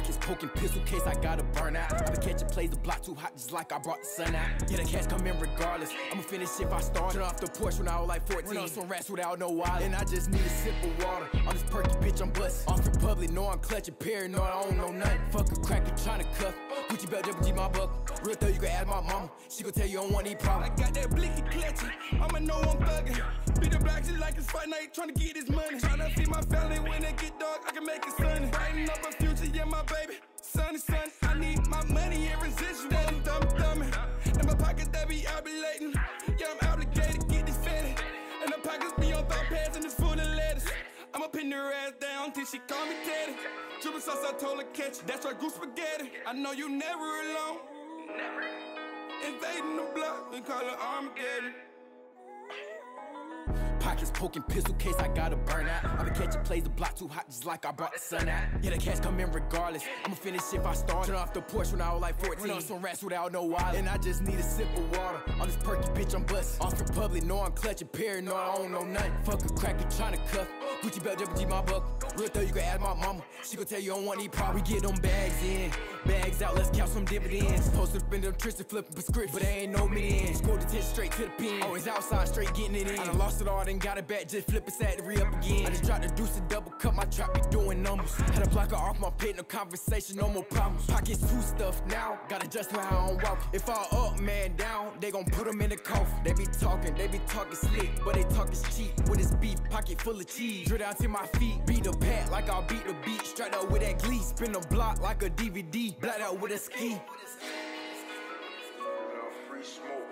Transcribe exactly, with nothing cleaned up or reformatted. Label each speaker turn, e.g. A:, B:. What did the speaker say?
A: Pockets poking, pistol case, I gotta burn out. I been catching plays, the block too hot, just like I brought the sun out. Yeah, the cash come in regardless. I'ma finish if I start. Turn off the porch when I was like fourteen. Run on some rats without no wallet. And I just need a sip of water. I'm this perky bitch, I'm bustin'. Off in public, know I'm clutching, paranoid, I don't know nothing. Fuck a cracker, tryna cuff. Gucci belt, double G, my buck. Real though, you can ask my mama. She gon' tell you don't want any problem.
B: I got that blicky clutching, I'ma know I'm thuggin'. Beat the block just like it's fight night, tryna get this money. Tryna feed my family when it get dark, I can make it sunny. Brighten up a future, yeah, my baby. Sunny, sun, I need my money in residual. Steady thumb thumbing. In my pockets, they be ovulating. Yeah, I'm obligated to get this fatty. And the pockets be on thought pads and it's full of lettuce. I'ma pin her ass down till she call me daddy. Triple sauce, I told her catch, that's right, goose spaghetti. I know you never alone. Never. Invading the block, we call it Armageddon.
A: Pockets poking, pistol case, I gotta burn out. I been catching plays, the block too hot, just like I brought the sun out. Yeah, the cash come in regardless. I'ma finish if I start. Turn off the porch when I was like fourteen. Run on some rats without no wallet. And I just need a sip of water. I'm this perky bitch, I'm bustin'. Off in public, know I'm clutching, paranoid, I don't know nothing. Fuck a cracker, tryna cuff. Gucci belt, double G, my buck. Real though, you can ask my mama. She gon' tell you don't want any problem. We get them bags in, bags out, let's count some dividends. Posted up in them tricks and flipping prescriptions, but they ain't no me in. Scored the ten straight to the pin. Always outside, straight getting it in. I done lost it all, then got it back, just flip it, sad to re-up again. I just dropped the deuce and double cut, my trap be doing numbers. Had a blocker off my pit, no conversation, no more problems. Pockets too stuffed now, gotta justify how I'm walking. If I up, man down, they gon' put them in the coffin. They be talking, they be talking slick, but they talking cheap. With this beef, pocket full of cheese. Drill down to my feet, beat the pat like I'll beat the beat. Straight up with that glee, spin the block like a D V D. Blacked out with a ski.
C: Free smoke.